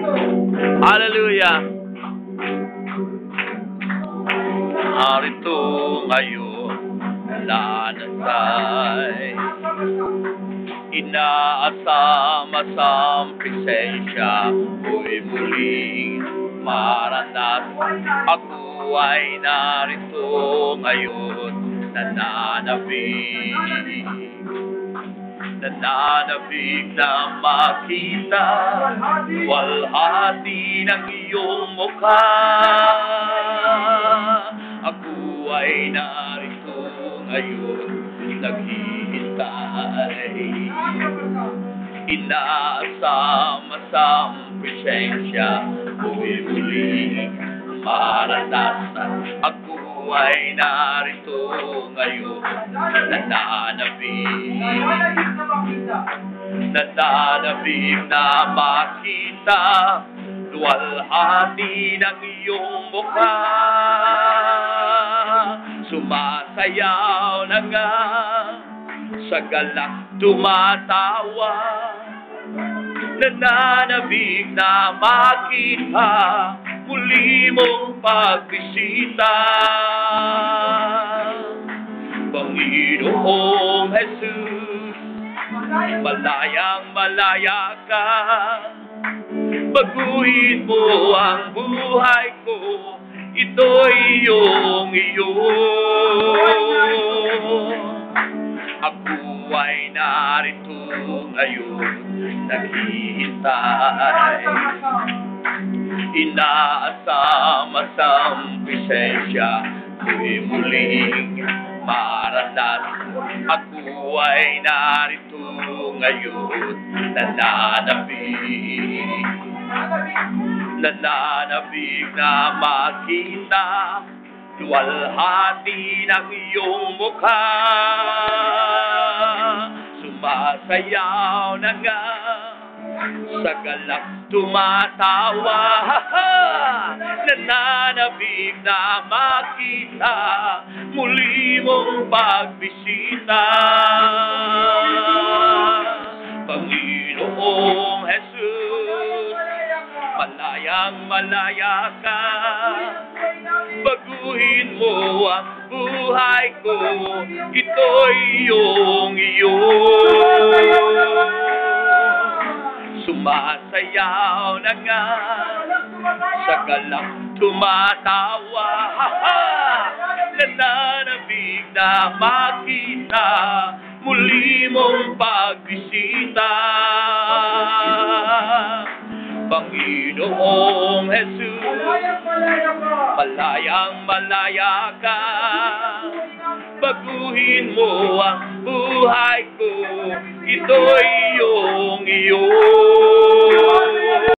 Hallelujah. Narito ngayon, nanasay, inaasam-asam presensya, mo'y muling maranas. Ako ay narito ngayon, nananabig na makita, walhati ng iyong mukha. Ako ay narito ngayon, naghihintay, inaasam-asam presensya, mo'y muling maranasan. Ako ay narito ngayon, nananabig na makita, luwalhati ng iyong mukha. Sumasayaw na nga, sa galak tumatawa, nananabig na makita, muli mong pagbisita. Panginoong Jesus, malayang malaya ka, baguhin mo ang buhay ko, ito'y iyong iyo. Ako ay narito ngayon, naghihintay, inaasam-asam presensya, mo'y muling maranas. Ako ay narito ngayon, nananabig na makita, luwalhati ng iyong mukha. Sumasayaw na nga, sa galak tumatawa, nananabig na makita, muli mong pagbisita. Panginoong Jesus, malayang malaya ka, baguhin mo ang buhay ko, ito'y iyong iyo. Sumasayaw na nga, sa galak tumatawa, nananabig na makita, muli mong pagbisita. Panginoong Jesus, malayang malaya ka, baguhin mo ang buhay ko, ito'y iyong iyo.